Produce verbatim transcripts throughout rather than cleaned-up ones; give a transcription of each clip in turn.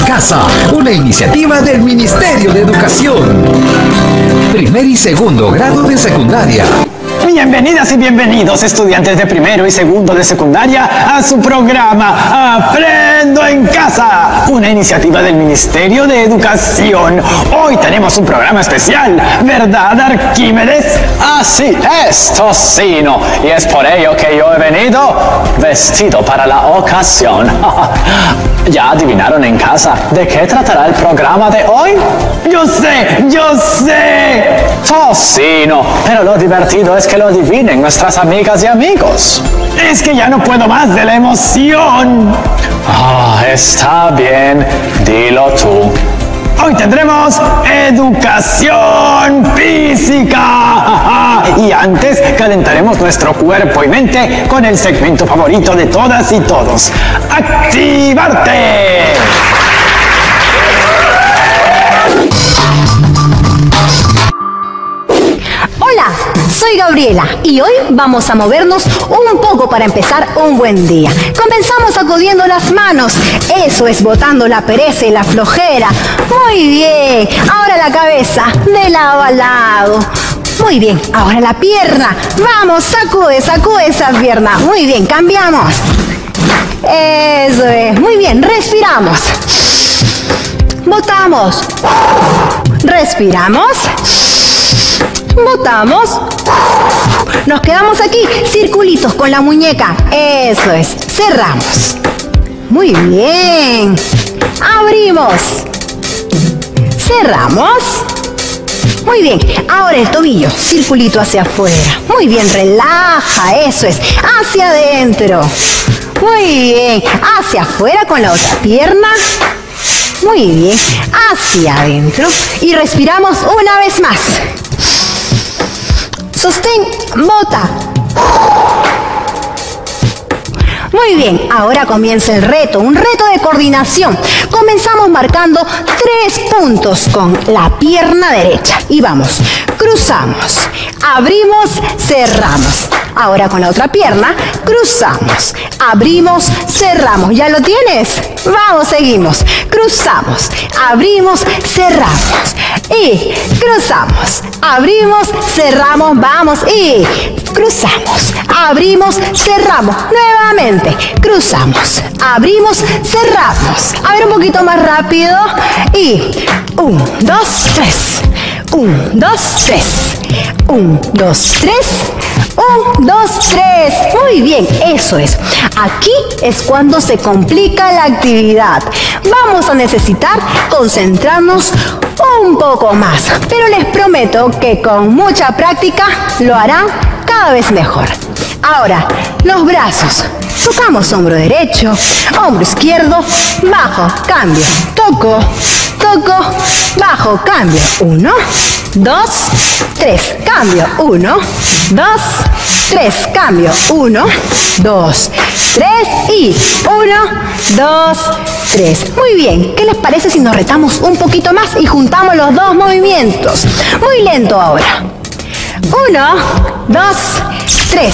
Casa, una iniciativa del Ministerio de Educación. Primer y segundo grado de secundaria. Bienvenidas y bienvenidos, estudiantes de primero y segundo de secundaria, a su programa Aprendo en Casa, una iniciativa del Ministerio de Educación. Hoy tenemos un programa especial, ¿verdad, Arquímedes? Así es, Tocino, y es por ello que yo he venido vestido para la ocasión. ¿Ya adivinaron en casa de qué tratará el programa de hoy? ¡Yo sé! ¡Yo sé! Tocino, pero lo divertido es que lo adivinen nuestras amigas y amigos. Es que ya no puedo más de la emoción. Ah, está bien, dilo tú. Hoy tendremos educación física. Y antes calentaremos nuestro cuerpo y mente con el segmento favorito de todas y todos. ¡Activarte! Hola, soy Gabriela y hoy vamos a movernos un poco para empezar un buen día. Comenzamos sacudiendo las manos, eso es botando la pereza y la flojera. Muy bien, ahora la cabeza de lado a lado. Muy bien, ahora la pierna. Vamos, sacude, sacude esa pierna. Muy bien, cambiamos. Eso es, muy bien, respiramos. Botamos. Respiramos. Botamos. Nos quedamos aquí, circulitos con la muñeca. Eso es, cerramos. Muy bien. Abrimos. Cerramos. Muy bien, ahora el tobillo, circulito hacia afuera. Muy bien, relaja, eso es, hacia adentro. Muy bien, hacia afuera con la otra pierna. Muy bien, hacia adentro. Y respiramos una vez más. Sostén, bota. Muy bien, ahora comienza el reto, un reto de coordinación. Comenzamos marcando tres puntos con la pierna derecha. Y vamos, cruzamos, abrimos, cerramos. Ahora con la otra pierna, cruzamos, abrimos, cerramos. ¿Ya lo tienes? Vamos, seguimos. Cruzamos, abrimos, cerramos. Y cruzamos, abrimos, cerramos. Vamos, y cruzamos, abrimos, cerramos. Nuevamente, cruzamos, abrimos, cerramos. A ver, un poquito más rápido. Y un, dos, tres. Un, dos, tres. Un, dos, tres. Un, dos, tres. Muy bien, eso es. Aquí es cuando se complica la actividad. Vamos a necesitar concentrarnos un poco más. Pero les prometo que con mucha práctica lo harán cada vez mejor. Ahora, los brazos. Tocamos hombro derecho, hombro izquierdo, bajo, cambio. Toco, toco, bajo, cambio. Uno, dos, tres, cambio. Uno, dos, tres, cambio. Uno, dos, tres y uno, dos, tres. Muy bien, ¿qué les parece si nos retamos un poquito más y juntamos los dos movimientos? Muy lento ahora. Uno, dos, tres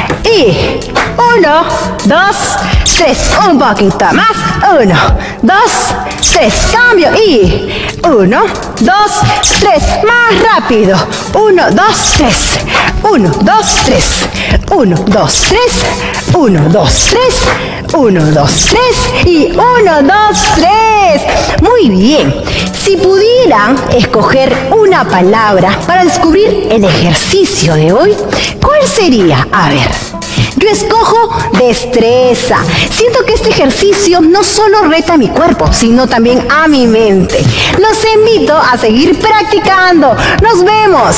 y uno, dos, tres. Un poquito más. Uno, dos, tres. Cambio y uno, dos, tres. Más rápido. Uno, dos, tres. Uno, dos, tres. Uno, dos, tres. Uno, dos, tres. Uno, dos, tres. Y uno, dos, tres. Muy bien. Si pudieran escoger una palabra para descubrir el ejercicio de hoy, ¿cuál sería? A ver, yo escojo destreza. Siento que este ejercicio no solo reta a mi cuerpo, sino también a mi mente. Los invito a seguir practicando. ¡Nos vemos!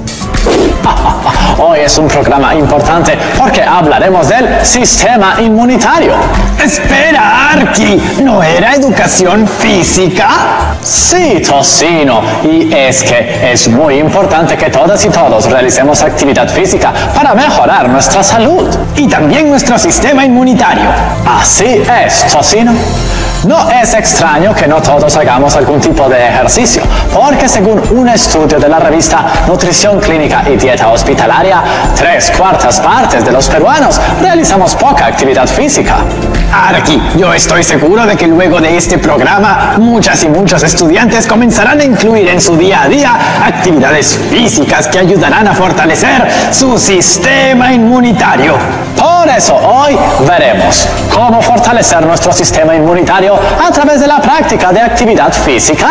Hoy es un programa importante porque hablaremos del sistema inmunitario. Espera, Arqui, ¿no era educación física? Sí, Tocino, y es que es muy importante que todas y todos realicemos actividad física para mejorar nuestra salud y también nuestro sistema inmunitario. Así es, Tocino. No es extraño que no todos hagamos algún tipo de ejercicio, porque según un estudio de la revista Nutrición Clínica y Dieta Hospitalaria, tres cuartas partes de los peruanos realizamos poca actividad física. Aquí, yo estoy seguro de que luego de este programa, muchas y muchos estudiantes comenzarán a incluir en su día a día actividades físicas que ayudarán a fortalecer su sistema inmunitario. Por eso hoy veremos cómo fortalecer nuestro sistema inmunitario a través de la práctica de actividad física.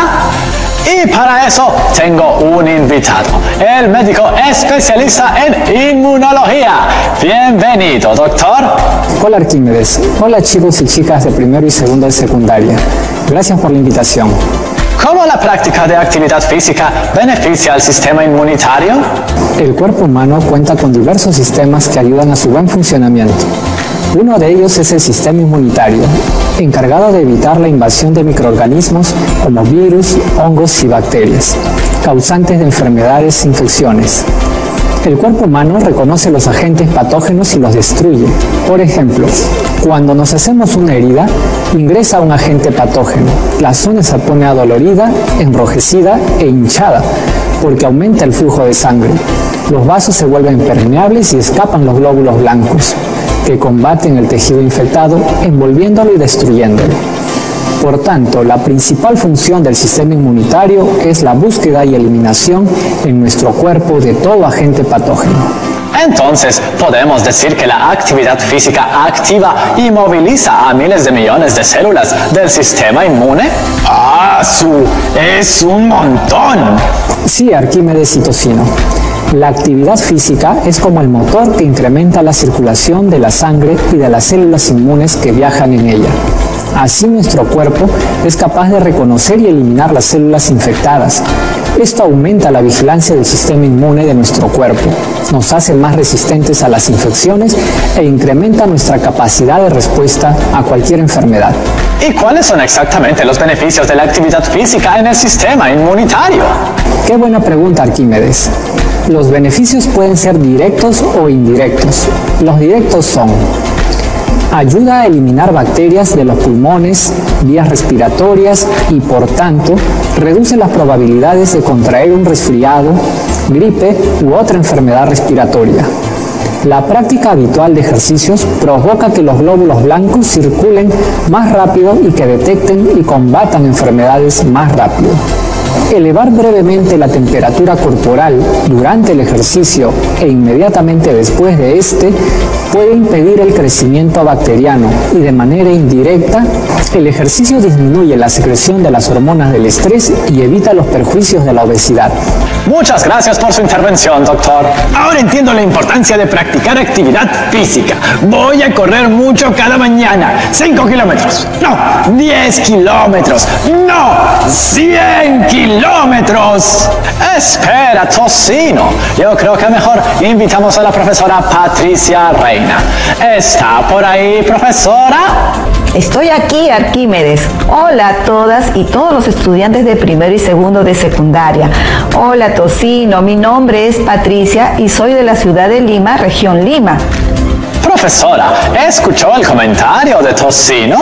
Y para eso tengo un invitado, el médico especialista en inmunología. Bienvenido, doctor. Hola, Arquímedes. Hola, chicos y chicas de primero y segundo de secundaria. Gracias por la invitación. ¿Cómo la práctica de actividad física beneficia al sistema inmunitario? El cuerpo humano cuenta con diversos sistemas que ayudan a su buen funcionamiento. Uno de ellos es el sistema inmunitario, encargado de evitar la invasión de microorganismos como virus, hongos y bacterias, causantes de enfermedades e infecciones. El cuerpo humano reconoce los agentes patógenos y los destruye. Por ejemplo, cuando nos hacemos una herida, ingresa un agente patógeno. La zona se pone adolorida, enrojecida e hinchada, porque aumenta el flujo de sangre. Los vasos se vuelven permeables y escapan los glóbulos blancos, que combaten el tejido infectado, envolviéndolo y destruyéndolo. Por tanto, la principal función del sistema inmunitario es la búsqueda y eliminación en nuestro cuerpo de todo agente patógeno. Entonces, ¿podemos decir que la actividad física activa y moviliza a miles de millones de células del sistema inmune? ¡Ah, su! ¡Es un montón! Sí, Arquímedes y Tocino. La actividad física es como el motor que incrementa la circulación de la sangre y de las células inmunes que viajan en ella. Así nuestro cuerpo es capaz de reconocer y eliminar las células infectadas. Esto aumenta la vigilancia del sistema inmune de nuestro cuerpo, nos hace más resistentes a las infecciones e incrementa nuestra capacidad de respuesta a cualquier enfermedad. ¿Y cuáles son exactamente los beneficios de la actividad física en el sistema inmunitario? Qué buena pregunta, Arquímedes. Los beneficios pueden ser directos o indirectos. Los directos son: ayuda a eliminar bacterias de los pulmones, vías respiratorias y, por tanto, reduce las probabilidades de contraer un resfriado, gripe u otra enfermedad respiratoria. La práctica habitual de ejercicios provoca que los glóbulos blancos circulen más rápido y que detecten y combatan enfermedades más rápido. Elevar brevemente la temperatura corporal durante el ejercicio e inmediatamente después de este puede impedir el crecimiento bacteriano y, de manera indirecta, el ejercicio disminuye la secreción de las hormonas del estrés y evita los perjuicios de la obesidad. Muchas gracias por su intervención, doctor. Ahora entiendo la importancia de practicar actividad física. Voy a correr mucho cada mañana. cinco kilómetros. No, diez kilómetros. No, cien kilómetros. Espera, Tocino. Yo creo que mejor invitamos a la profesora Patricia Reina. ¿Está por ahí, profesora? Estoy aquí, Arquímedes. Hola a todas y todos los estudiantes de primero y segundo de secundaria. Hola, Tocino. Mi nombre es Patricia y soy de la ciudad de Lima, región Lima. Profesora, ¿escuchó el comentario de Tocino?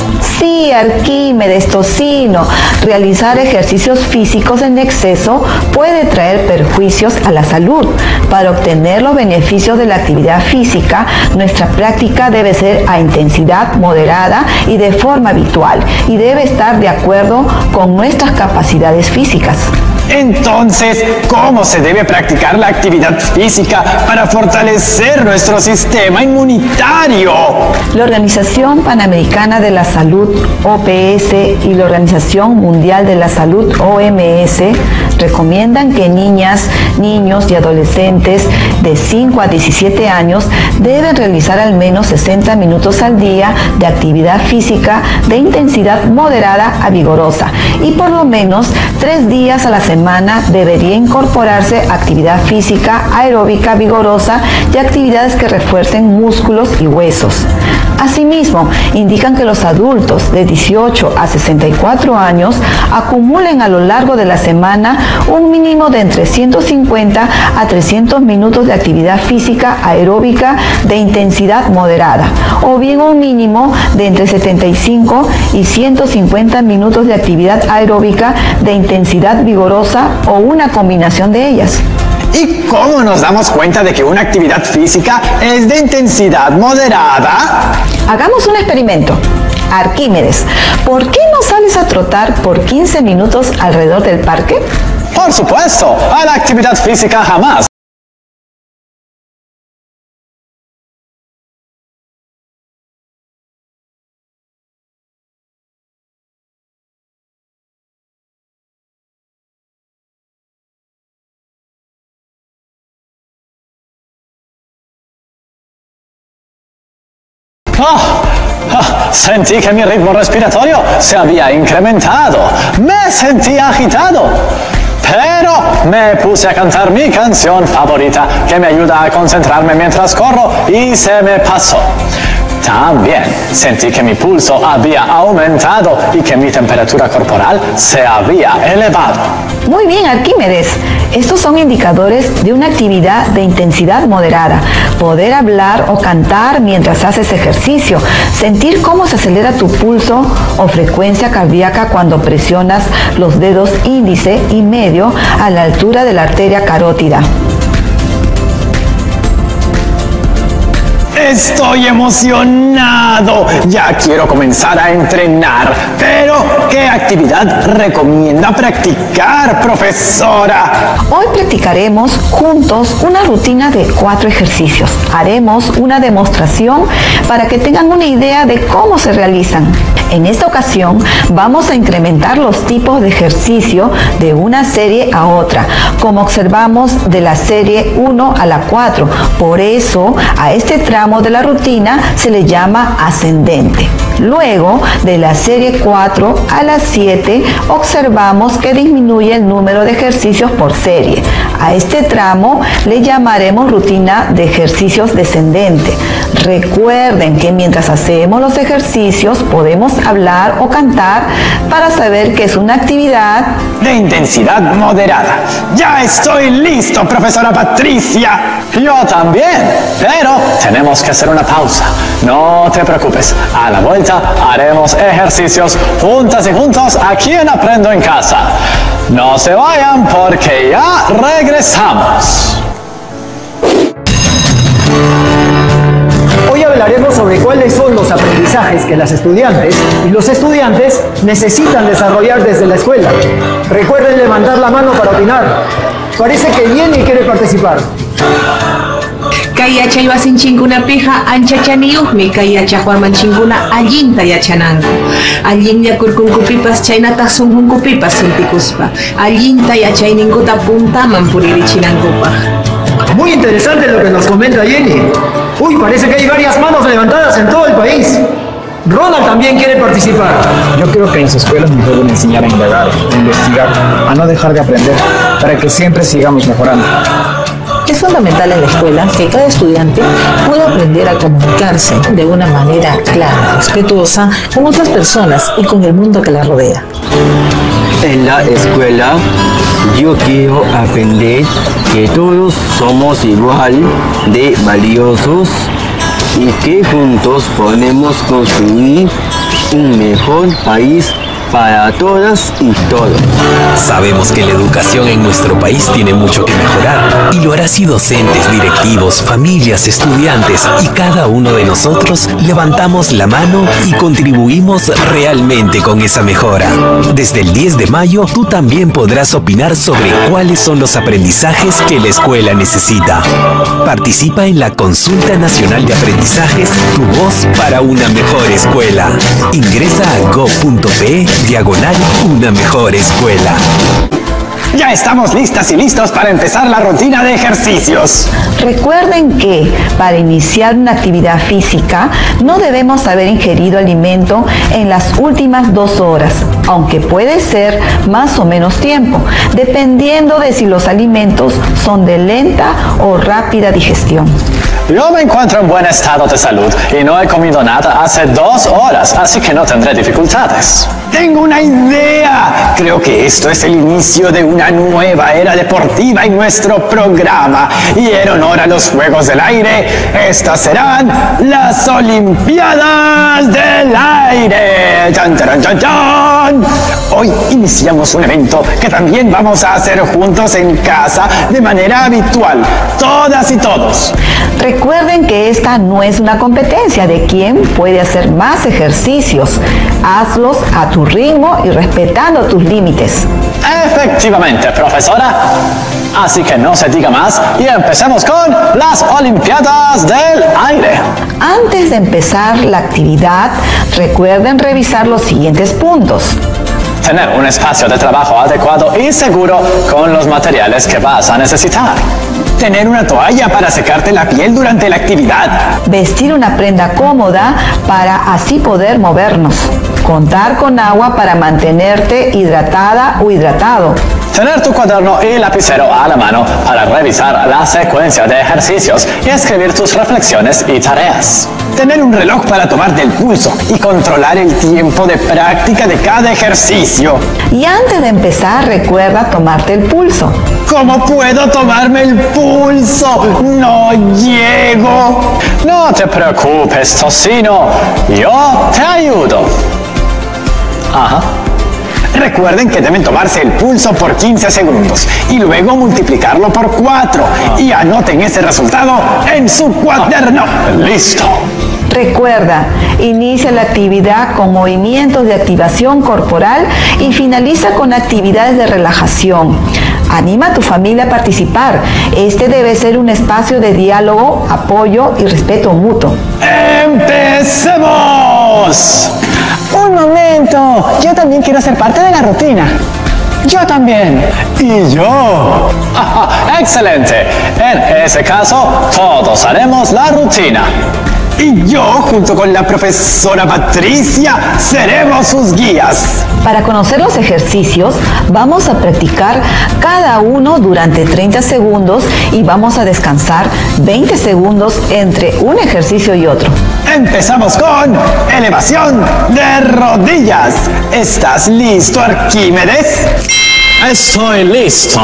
Sí, Arquímedes, Tocino. Realizar ejercicios físicos en exceso puede traer perjuicios a la salud. Para obtener los beneficios de la actividad física, nuestra práctica debe ser a intensidad moderada y de forma habitual, y debe estar de acuerdo con nuestras capacidades físicas. Entonces, ¿cómo se debe practicar la actividad física para fortalecer nuestro sistema inmunitario? La Organización Panamericana de la Salud, O P S, y la Organización Mundial de la Salud, O M S, recomiendan que niñas, niños y adolescentes de cinco a diecisiete años deben realizar al menos sesenta minutos al día de actividad física de intensidad moderada a vigorosa, y por lo menos tres días a la semana debería incorporarse actividad física aeróbica vigorosa y actividades que refuercen músculos y huesos. Asimismo, indican que los adultos de dieciocho a sesenta y cuatro años acumulen a lo largo de la semana un mínimo de entre ciento cincuenta a trescientos minutos de actividad física aeróbica de intensidad moderada, o bien un mínimo de entre setenta y cinco y ciento cincuenta minutos de actividad aeróbica de intensidad vigorosa, o una combinación de ellas. ¿Y cómo nos damos cuenta de que una actividad física es de intensidad moderada? Hagamos un experimento. Arquímedes, ¿por qué no sales a trotar por quince minutos alrededor del parque? Por supuesto, a la actividad física jamás. Oh, oh, sentí que mi ritmo respiratorio se había incrementado. Me sentí agitado. Pero me puse a cantar mi canción favorita, que me ayuda a concentrarme mientras corro, y se me pasó. También sentí que mi pulso había aumentado y que mi temperatura corporal se había elevado. Muy bien, Arquímedes. Estos son indicadores de una actividad de intensidad moderada. Poder hablar o cantar mientras haces ejercicio. Sentir cómo se acelera tu pulso o frecuencia cardíaca cuando presionas los dedos índice y medio a la altura de la arteria carótida. Estoy emocionado. Ya quiero comenzar a entrenar. Pero, ¿qué actividad recomienda practicar, profesora? Hoy practicaremos juntos una rutina de cuatro ejercicios. Haremos una demostración para que tengan una idea de cómo se realizan. En esta ocasión vamos a incrementar los tipos de ejercicio de una serie a otra, como observamos de la serie uno a la cuatro. Por eso a este tramo de la rutina se le llama ascendente. Luego, de la serie cuatro a la siete, observamos que disminuye el número de ejercicios por serie. A este tramo le llamaremos rutina de ejercicios descendente. Recuerden que mientras hacemos los ejercicios podemos hablar o cantar para saber que es una actividad de intensidad moderada. ¡Ya estoy listo, profesora Patricia! Yo también, pero tenemos que hacer una pausa. No te preocupes, a la vuelta haremos ejercicios juntas y juntos aquí en Aprendo en Casa. No se vayan porque ya regresamos. Hoy hablaremos sobre cuáles son los aprendizajes que las estudiantes y los estudiantes necesitan desarrollar desde la escuela. Recuerden levantar la mano para opinar. Parece que Jenny quiere participar. Kay yachay wasin chinguna pija ancha chaniyuqmi kay yachajuarman chinguna allinta yachananku. Allin yakurkunkupipas chaynataq sunqunkupipas sintikuspa. Allinta yachayninkuta puntaman puririchinankupak. Muy interesante lo que nos comenta Jenny. Uy, parece que hay varias manos levantadas en todo el país. Ronald también quiere participar. Yo creo que en las escuelas nos deben enseñar a indagar, a investigar, a no dejar de aprender, para que siempre sigamos mejorando. Es fundamental en la escuela que cada estudiante pueda aprender a comunicarse de una manera clara, respetuosa con otras personas y con el mundo que la rodea. En la escuela yo quiero aprender que todos somos igual de valiosos y que juntos podemos construir un mejor país para todas y todos. Sabemos que la educación en nuestro país tiene mucho que mejorar y lo hará si docentes, directivos, familias, estudiantes y cada uno de nosotros levantamos la mano y contribuimos realmente con esa mejora. Desde el diez de mayo tú también podrás opinar sobre cuáles son los aprendizajes que la escuela necesita. Participa en la Consulta Nacional de Aprendizajes, tu voz para una mejor escuela. Ingresa a go punto pe diagonal una mejor escuela. Ya estamos listas y listos para empezar la rutina de ejercicios. Recuerden que para iniciar una actividad física no debemos haber ingerido alimento en las últimas dos horas, aunque puede ser más o menos tiempo, dependiendo de si los alimentos son de lenta o rápida digestión. Yo me encuentro en buen estado de salud y no he comido nada hace dos horas, así que no tendré dificultades. ¡Tengo una idea! Creo que esto es el inicio de una nueva era deportiva en nuestro programa. Y en honor a los Juegos del Aire, estas serán las Olimpiadas del Aire. ¡Chan, chan, chan, chan! Hoy hoy iniciamos un evento que también vamos a hacer juntos en casa de manera habitual, todas y todos. Recuerden que esta no es una competencia de quién puede hacer más ejercicios. Hazlos a tu ritmo y respetando tus límites. Efectivamente, profesora. Así que no se diga más y empecemos con las Olimpiadas del Aire. Antes de empezar la actividad, recuerden revisar los siguientes puntos. Tener un espacio de trabajo adecuado y seguro con los materiales que vas a necesitar. Tener una toalla para secarte la piel durante la actividad. Vestir una prenda cómoda para así poder movernos. Contar con agua para mantenerte hidratada o hidratado. Tener tu cuaderno y lapicero a la mano para revisar la secuencia de ejercicios y escribir tus reflexiones y tareas. Tener un reloj para tomarte el pulso y controlar el tiempo de práctica de cada ejercicio. Y antes de empezar, recuerda tomarte el pulso. ¿Cómo puedo tomarme el pulso? No llego. No te preocupes, Tocino. Yo te ayudo. Ajá. Recuerden que deben tomarse el pulso por quince segundos y luego multiplicarlo por cuatro y anoten ese resultado en su cuaderno. ¡Listo! Recuerda, inicia la actividad con movimientos de activación corporal y finaliza con actividades de relajación. Anima a tu familia a participar. Este debe ser un espacio de diálogo, apoyo y respeto mutuo. ¡Empecemos! Un momento, yo también quiero ser parte de la rutina. Yo también. ¿Y yo? ¡Excelente! En ese caso, todos haremos la rutina. Y yo, junto con la profesora Patricia, seremos sus guías. Para conocer los ejercicios, vamos a practicar cada uno durante treinta segundos y vamos a descansar veinte segundos entre un ejercicio y otro. Empezamos con elevación de rodillas. ¿Estás listo, Arquímedes? Estoy listo.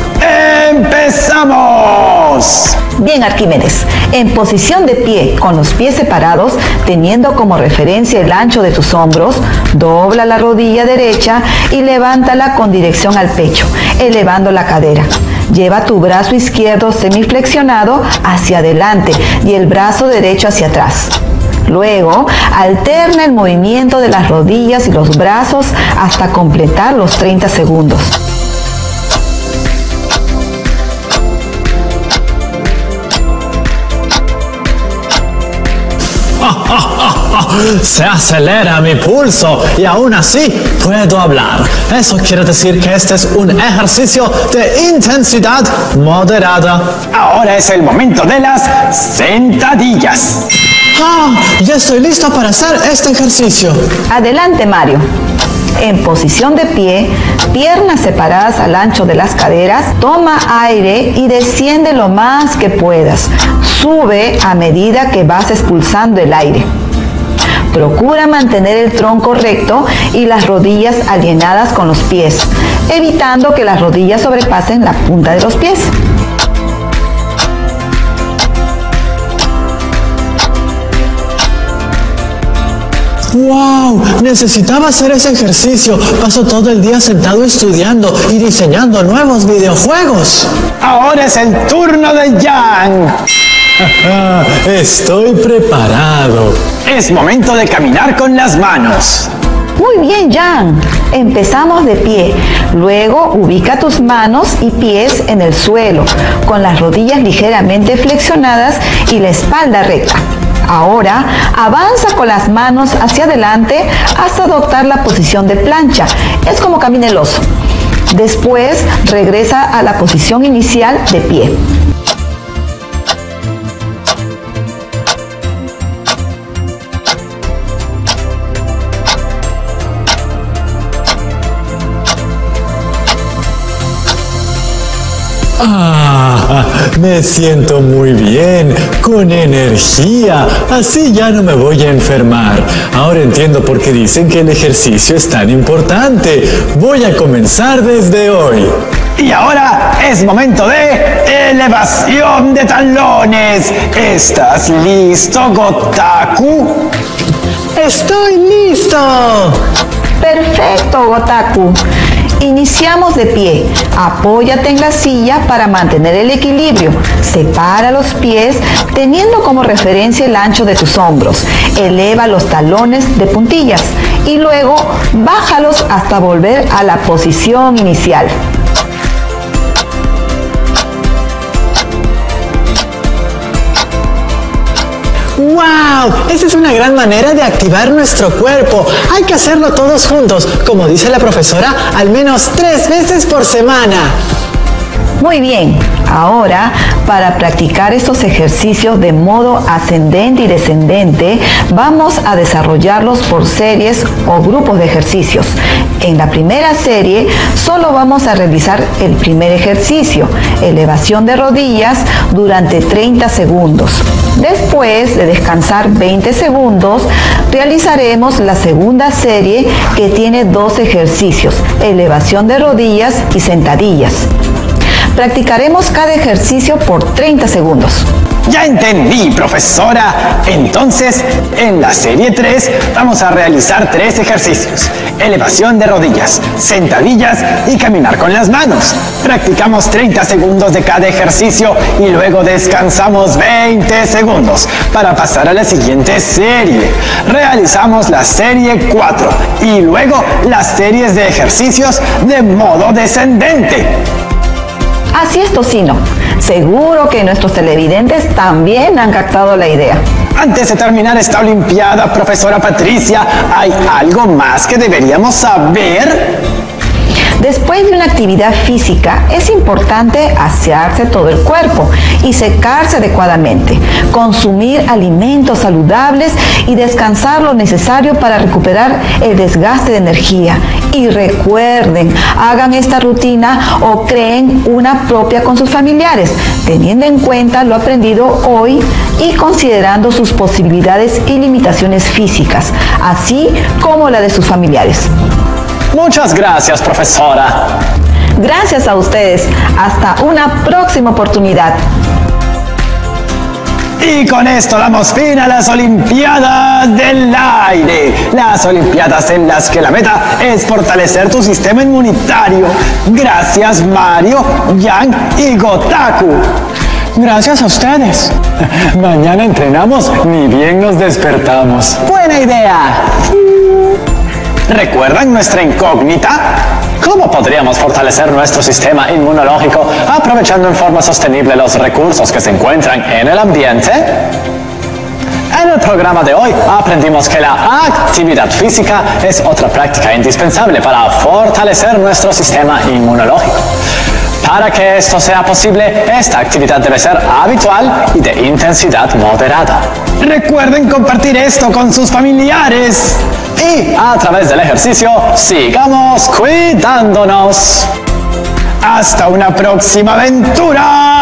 ¡Empezamos! Bien, Arquímedes, en posición de pie, con los pies separados, teniendo como referencia el ancho de tus hombros, dobla la rodilla derecha y levántala con dirección al pecho, elevando la cadera. Lleva tu brazo izquierdo semiflexionado hacia adelante y el brazo derecho hacia atrás. Luego, alterna el movimiento de las rodillas y los brazos hasta completar los treinta segundos. Se acelera mi pulso y aún así puedo hablar. Eso quiere decir que este es un ejercicio de intensidad moderada. Ahora es el momento de las sentadillas. Ah, ya estoy listo para hacer este ejercicio. Adelante, Mario. En posición de pie, piernas separadas al ancho de las caderas, toma aire y desciende lo más que puedas. Sube a medida que vas expulsando el aire. Procura mantener el tronco recto y las rodillas alineadas con los pies, evitando que las rodillas sobrepasen la punta de los pies. ¡Wow! Necesitaba hacer ese ejercicio. Paso todo el día sentado estudiando y diseñando nuevos videojuegos. Ahora es el turno de Jan. Estoy preparado. Es momento de caminar con las manos. Muy bien, Jan. Empezamos de pie. Luego ubica tus manos y pies en el suelo, con las rodillas ligeramente flexionadas y la espalda recta. Ahora avanza con las manos hacia adelante hasta adoptar la posición de plancha. Es como camina el oso. Después regresa a la posición inicial de pie. Ah, me siento muy bien, con energía, así ya no me voy a enfermar. Ahora entiendo por qué dicen que el ejercicio es tan importante. Voy a comenzar desde hoy. Y ahora es momento de elevación de talones. ¿Estás listo, Gotaku? ¡Estoy listo! Perfecto. Perfecto, Gotaku. Iniciamos de pie. Apóyate en la silla para mantener el equilibrio. Separa los pies teniendo como referencia el ancho de tus hombros. Eleva los talones de puntillas y luego bájalos hasta volver a la posición inicial. ¡Wow! Esa es una gran manera de activar nuestro cuerpo. Hay que hacerlo todos juntos, como dice la profesora, al menos tres veces por semana. Muy bien, ahora para practicar estos ejercicios de modo ascendente y descendente, vamos a desarrollarlos por series o grupos de ejercicios. En la primera serie solo vamos a realizar el primer ejercicio, elevación de rodillas durante treinta segundos. Después de descansar veinte segundos, realizaremos la segunda serie que tiene dos ejercicios, elevación de rodillas y sentadillas. Practicaremos cada ejercicio por treinta segundos. Ya entendí, profesora. Entonces, en la serie tres vamos a realizar tres ejercicios. Elevación de rodillas, sentadillas y caminar con las manos. Practicamos treinta segundos de cada ejercicio y luego descansamos veinte segundos para pasar a la siguiente serie. Realizamos la serie cuatro y luego las series de ejercicios de modo descendente. Así es, Tocino. Seguro que nuestros televidentes también han captado la idea. Antes de terminar esta olimpiada, profesora Patricia, ¿hay algo más que deberíamos saber? Después de una actividad física, es importante asearse todo el cuerpo y secarse adecuadamente, consumir alimentos saludables y descansar lo necesario para recuperar el desgaste de energía. Y recuerden, hagan esta rutina o creen una propia con sus familiares, teniendo en cuenta lo aprendido hoy y considerando sus posibilidades y limitaciones físicas, así como la de sus familiares. Muchas gracias, profesora. Gracias a ustedes. Hasta una próxima oportunidad. Y con esto damos fin a las Olimpiadas del Aire. Las Olimpiadas en las que la meta es fortalecer tu sistema inmunitario. Gracias, Mario, Yang y Gotaku. Gracias a ustedes. Mañana entrenamos ni bien nos despertamos. Buena idea. ¿Recuerdan nuestra incógnita? ¿Cómo podríamos fortalecer nuestro sistema inmunológico aprovechando en forma sostenible los recursos que se encuentran en el ambiente? En el programa de hoy aprendimos que la actividad física es otra práctica indispensable para fortalecer nuestro sistema inmunológico. Para que esto sea posible, esta actividad debe ser habitual y de intensidad moderada. Recuerden compartir esto con sus familiares. Y a través del ejercicio, sigamos cuidándonos. ¡Hasta una próxima aventura!